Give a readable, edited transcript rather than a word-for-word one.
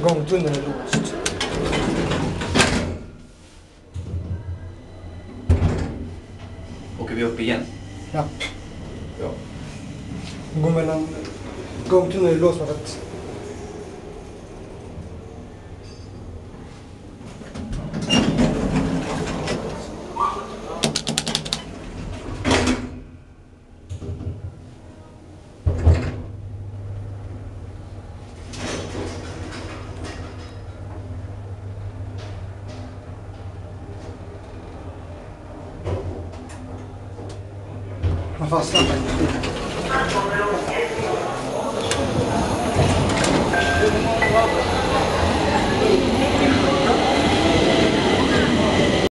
igång tunneln är låst. Åker vi upp igen? Ja. Ja. Gå mellan... Gångtunneln är låst med att... Han fastnar.